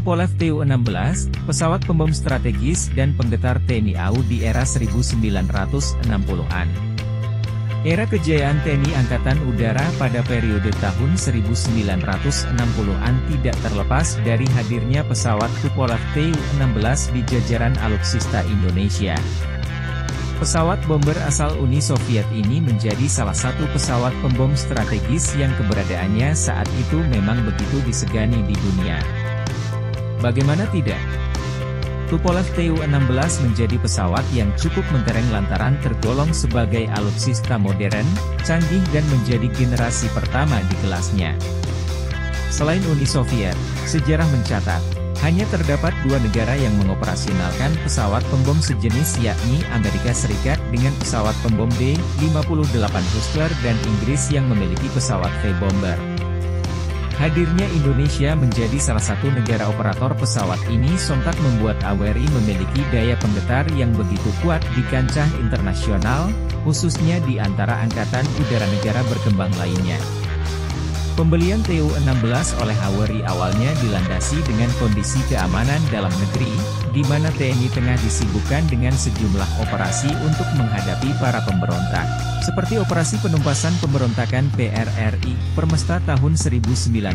Tupolev Tu-16, pesawat pembom strategis dan penggetar TNI AU di era 1960-an. Era kejayaan TNI Angkatan Udara pada periode tahun 1960-an tidak terlepas dari hadirnya pesawat Tupolev Tu-16 di jajaran Alutsista Indonesia. Pesawat bomber asal Uni Soviet ini menjadi salah satu pesawat pembom strategis yang keberadaannya saat itu memang begitu disegani di dunia. Bagaimana tidak? Tupolev Tu-16 menjadi pesawat yang cukup mentereng lantaran tergolong sebagai alutsista modern, canggih dan menjadi generasi pertama di kelasnya. Selain Uni Soviet, sejarah mencatat, hanya terdapat dua negara yang mengoperasionalkan pesawat pembom sejenis yakni Amerika Serikat dengan pesawat pembom B-58 Hustler dan Inggris yang memiliki pesawat V-bomber. Hadirnya Indonesia menjadi salah satu negara operator pesawat ini sontak membuat AWRI memiliki daya penggetar yang begitu kuat di kancah internasional, khususnya di antara angkatan udara negara berkembang lainnya. Pembelian Tu-16 oleh AWRI awalnya dilandasi dengan kondisi keamanan dalam negeri, di mana TNI tengah disibukkan dengan sejumlah operasi untuk menghadapi para pemberontak, seperti operasi penumpasan pemberontakan PRRI, Permesta tahun 1958.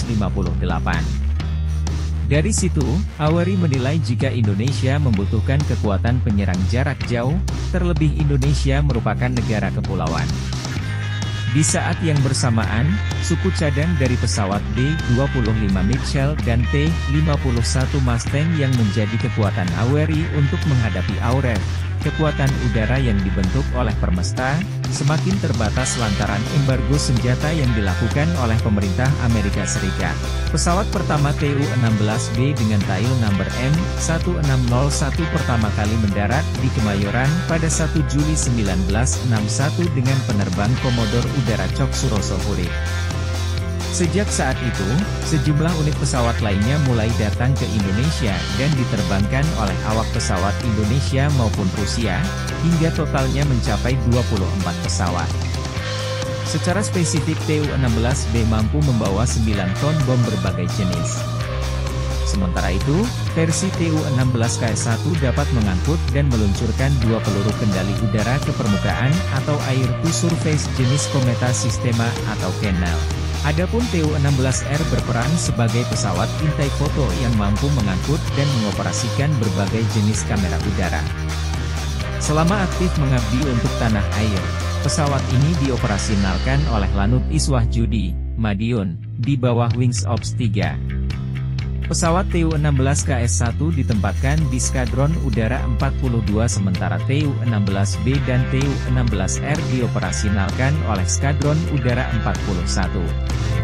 Dari situ, AWRI menilai jika Indonesia membutuhkan kekuatan penyerang jarak jauh, terlebih Indonesia merupakan negara kepulauan. Di saat yang bersamaan, suku cadang dari pesawat B-25 Mitchell dan T-51 Mustang yang menjadi kekuatan AWRI untuk menghadapi AUREF, kekuatan udara yang dibentuk oleh Permesta, semakin terbatas lantaran embargo senjata yang dilakukan oleh pemerintah Amerika Serikat. Pesawat pertama Tu-16B dengan tail number M1601 pertama kali mendarat di Kemayoran pada 1 Juli 1961 dengan penerbang Komodor Udara Cok Suroso Hurib. Sejak saat itu, sejumlah unit pesawat lainnya mulai datang ke Indonesia dan diterbangkan oleh awak pesawat Indonesia maupun Rusia, hingga totalnya mencapai 24 pesawat. Secara spesifik Tu-16B mampu membawa 9 ton bom berbagai jenis. Sementara itu, versi Tu-16KS-1 dapat mengangkut dan meluncurkan 2 peluru kendali udara ke permukaan atau air to surface jenis Kometa Sistema atau Kenal. Adapun Tu-16R berperan sebagai pesawat intai foto yang mampu mengangkut dan mengoperasikan berbagai jenis kamera udara. Selama aktif mengabdi untuk tanah air, pesawat ini dioperasikanalkan oleh Lanut Iswah Judi, Madiun, di bawah Wings Ops 3. Pesawat Tu-16KS-1 ditempatkan di Skadron Udara 42 sementara Tu-16B dan Tu-16R dioperasikanalkan oleh Skadron Udara 41.